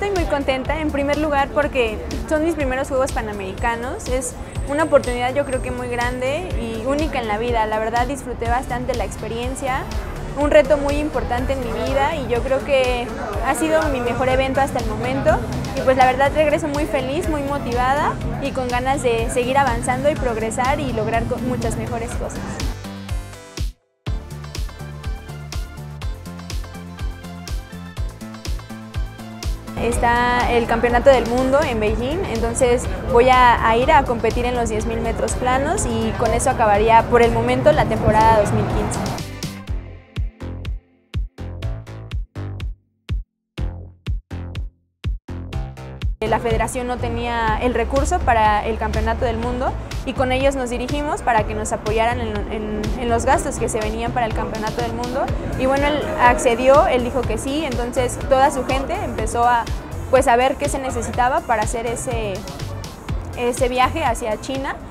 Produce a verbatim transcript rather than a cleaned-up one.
estoy muy contenta, en primer lugar porque son mis primeros Juegos Panamericanos, es una oportunidad yo creo que muy grande y única en la vida, la verdad disfruté bastante la experiencia, un reto muy importante en mi vida y yo creo que ha sido mi mejor evento hasta el momento y pues la verdad regreso muy feliz, muy motivada y con ganas de seguir avanzando y progresar y lograr muchas mejores cosas. Está el Campeonato del Mundo en Beijing, entonces voy a, a ir a competir en los diez mil metros planos y con eso acabaría por el momento la temporada dos mil quince. La federación no tenía el recurso para el Campeonato del Mundo y con ellos nos dirigimos para que nos apoyaran en, en, en los gastos que se venían para el Campeonato del Mundo y bueno, él accedió, él dijo que sí, entonces toda su gente empezó a, pues, a ver qué se necesitaba para hacer ese, ese viaje hacia China